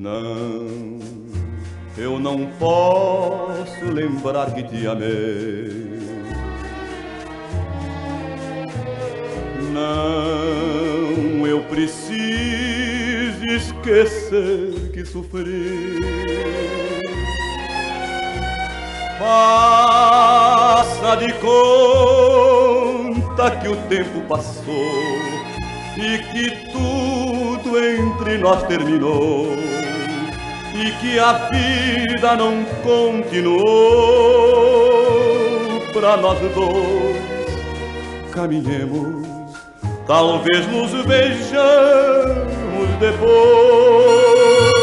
Não, eu não posso lembrar que te amei. Não, eu preciso esquecer que sofri. Faça de conta que o tempo passou e que tudo entre nós terminou e que a vida não continuou pra nós dois. Caminhemos, talvez nos beijamos depois.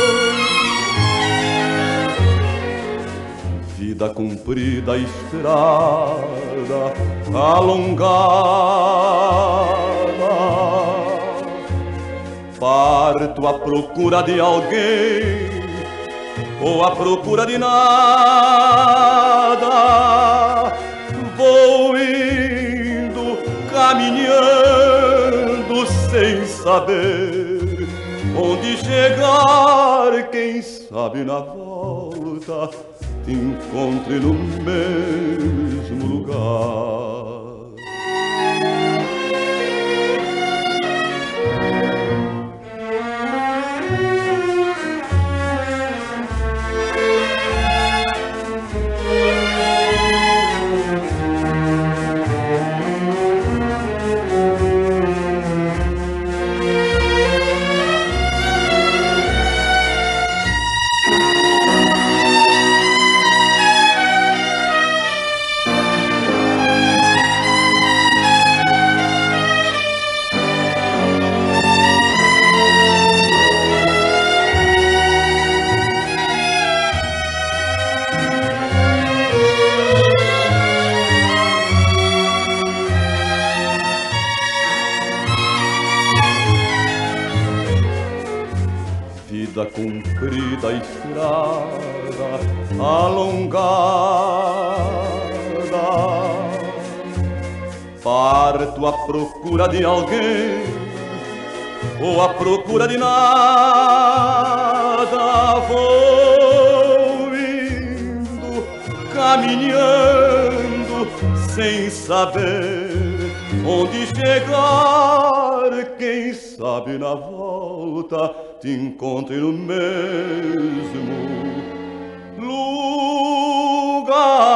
Vida comprida, estrada alongada, parto à procura de alguém ou à procura de nada. Vou indo, caminhando sem saber onde chegar. Quem sabe na volta te encontre no mesmo lugar. Vida comprida, estrada alongada, parto à procura de alguém ou à procura de nada. Vou indo, caminhando sem saber onde chegar. Quem sabe na volta te encontre no mesmo lugar.